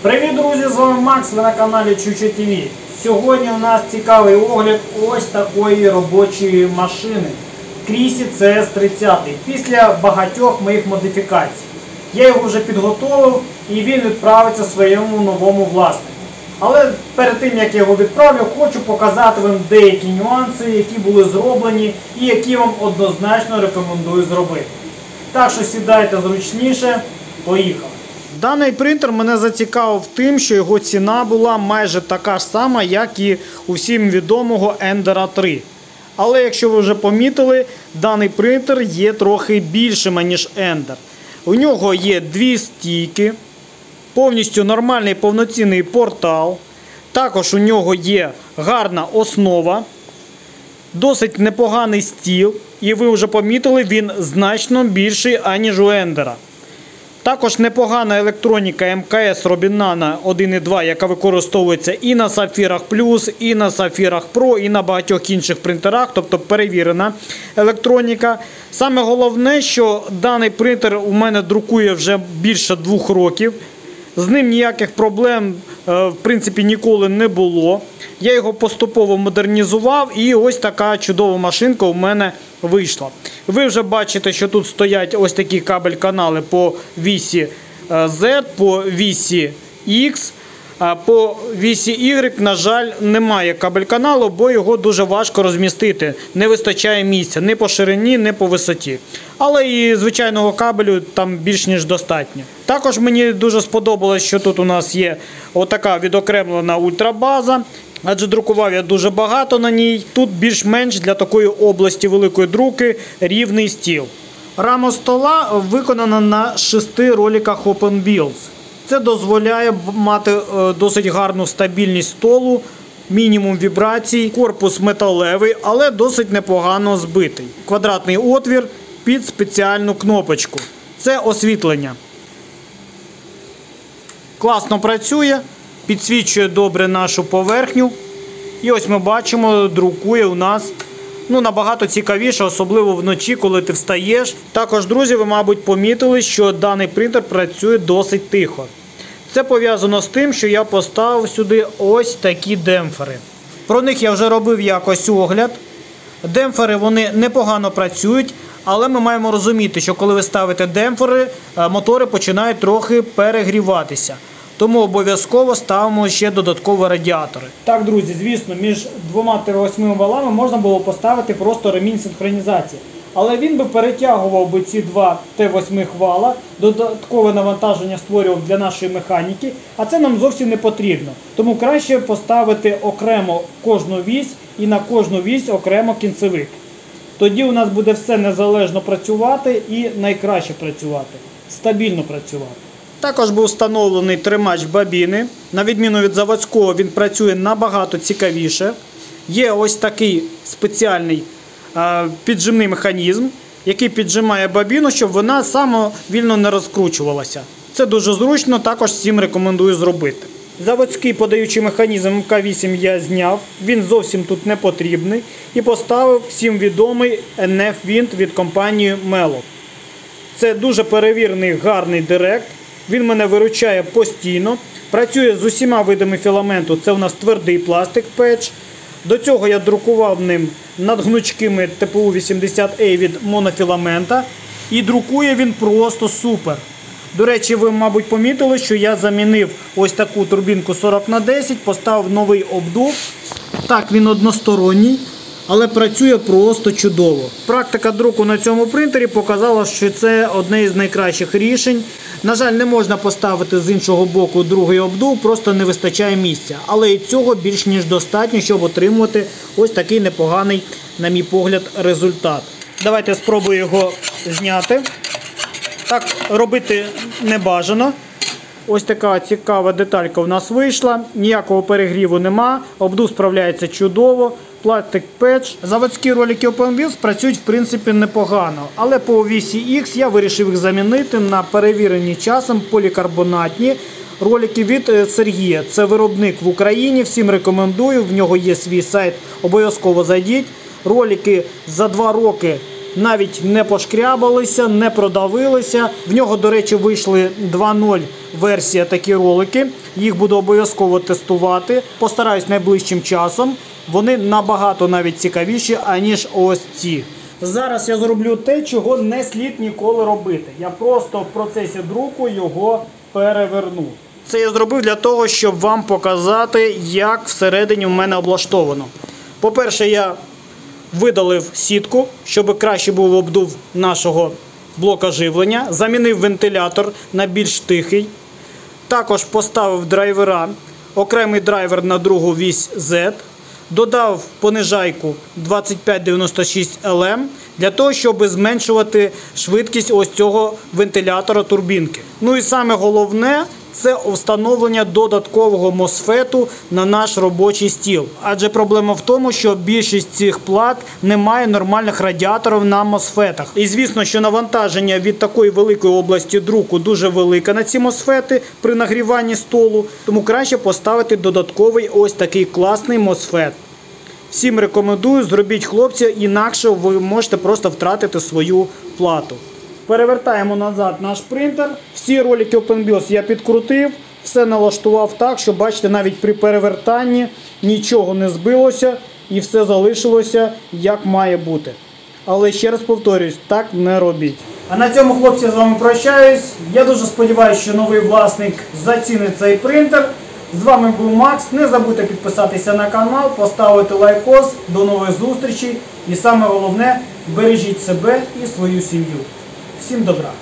Привіт, друзі! З вами Макс, ви на каналі Чуча ТВ. Сьогодні у нас цікавий огляд ось такої робочої машини Крісі CS30 після багатьох моїх модифікацій. Я його вже підготовив і він відправиться своєму новому власнику. Але перед тим як я його відправлю, хочу показати вам деякі нюанси, які були зроблені і які вам однозначно рекомендую зробити. Так що сідайте зручніше, поїхали! Даний принтер мене зацікавив тим, що його ціна була майже така ж сама, як і у всім відомого Ендера 3. Але якщо ви вже помітили, даний принтер є трохи більшим, ніж Ендер. У нього є дві стійки, повністю нормальний повноцінний портал. Також у нього є гарна основа, досить непоганий стіл. І ви вже помітили, він значно більший, аніж у Ендера. Також непогана електроніка МКС Robinana 1.2, яка використовується і на Sapphire Plus, і на Sapphire Pro, і на багатьох інших принтерах, тобто перевірена електроніка. Саме головне, що даний принтер у мене друкує вже більше 2 років. З ним ніяких проблем, в принципі, ніколи не було. Я його поступово модернізував і ось така чудова машинка у мене вийшла. Ви вже бачите, що тут стоять ось такі кабель-канали по вісі Z, по вісі X. По вісі Y, на жаль, немає кабель-каналу, бо його дуже важко розмістити. Не вистачає місця ні по ширині, ні по висоті. Але і звичайного кабелю там більш ніж достатньо. Також мені дуже сподобалось, що тут у нас є отака відокремлена ультрабаза. Адже друкував я дуже багато на ній. Тут більш-менш для такої області великої друки рівний стіл. Рама стола виконана на 6 роликах Open Builds. Це дозволяє мати досить гарну стабільність столу, мінімум вібрацій, корпус металевий, але досить непогано збитий. Квадратний отвір під спеціальну кнопочку. Це освітлення. Класно працює, підсвічує добре нашу поверхню. І ось ми бачимо, друкує у нас набагато цікавіше, особливо вночі, коли ти встаєш. Також, друзі, ви, мабуть, помітили, що даний принтер працює досить тихо. Це пов'язано з тим, що я поставив сюди ось такі демпфери. Про них я вже робив якось огляд. Демпфери, вони непогано працюють, але ми маємо розуміти, що коли ви ставите демпфери, мотори починають трохи перегріватися. Тому обов'язково ставимо ще додаткові радіатори. Так, друзі, звісно, між двома Т8 валами можна було поставити просто ремінь синхронізації. Але він би перетягував би ці два Т8 вала, додаткове навантаження створював для нашої механіки, а це нам зовсім не потрібно. Тому краще поставити окремо кожну вісь і на кожну вісь окремо кінцевик. Тоді у нас буде все незалежно працювати і найкраще працювати, стабільно працювати. Також був встановлений тримач бобіни. На відміну від заводського, він працює набагато цікавіше. Є ось такий спеціальний піджимний механізм, який піджимає бобіну, щоб вона самовільно не розкручувалася. Це дуже зручно, також всім рекомендую зробити. Заводський подаючий механізм МК8 я зняв, він зовсім тут не потрібний. І поставив всім відомий NF-винт від компанії Melo. Це дуже перевірений, гарний директ. Він мене виручає постійно. Працює з усіма видами філаменту. Це у нас твердий пластик печ. До цього я друкував ним надгнучкими ТПУ-80A від монофіламента. І друкує він просто супер. До речі, ви, мабуть, помітили, що я замінив ось таку турбінку 40х10, поставив новий обдув. Так, він односторонній, але працює просто чудово. Практика друку на цьому принтері показала, що це одне із найкращих рішень. На жаль, не можна поставити з іншого боку другий обдув, просто не вистачає місця. Але і цього більш ніж достатньо, щоб отримувати ось такий непоганий, на мій погляд, результат. Давайте спробую його зняти. Так робити не бажано. Ось така цікава деталька у нас вийшла. Ніякого перегріву нема. Обдув справляється чудово. Пластик печ. Заводські ролики Open Builds працюють в принципі непогано. Але по вісі X я вирішив їх замінити на перевірені часом полікарбонатні ролики від Сергія. Це виробник в Україні. Всім рекомендую. В нього є свій сайт. Обов'язково зайдіть. Ролики за 2 роки навіть не пошкрябалися, не продавилися. В нього, до речі, вийшли 2.0 версія такі ролики. Їх буду обов'язково тестувати. Постараюсь найближчим часом. Вони набагато навіть цікавіші, аніж ось ці. Зараз я зроблю те, чого не слід ніколи робити. Я просто в процесі друку його переверну. Це я зробив для того, щоб вам показати, як всередині в мене облаштовано. По-перше, я видалив сітку, щоб краще був обдув нашого блока живлення. Замінив вентилятор на більш тихий. Також поставив драйвера, окремий драйвер на другу вісь Z. Додав понижайку 2596LM для того, щоб зменшувати швидкість ось цього вентилятора турбінки. Ну і саме головне – це встановлення додаткового MOSFET на наш робочий стіл. Адже проблема в тому, що більшість цих плат не має нормальних радіаторів на MOSFET. І звісно, що навантаження від такої великої області друку дуже велике на ці MOSFET при нагріванні столу. Тому краще поставити додатковий ось такий класний MOSFET. Всім рекомендую, зробіть, хлопці, інакше ви можете просто втратити свою плату. Перевертаємо назад наш принтер. Всі ролики OpenBIOS я підкрутив, все налаштував так, що, бачите, навіть при перевертанні нічого не збилося і все залишилося як має бути. Але ще раз повторюсь, так не робіть. А на цьому, хлопці, з вами прощаюсь. Я дуже сподіваюся, що новий власник зацінить цей принтер. З вами був Макс. Не забудьте підписатися на канал, поставити лайкос. До нових зустрічей. І саме головне, бережіть себе і свою сім'ю. Всім добра!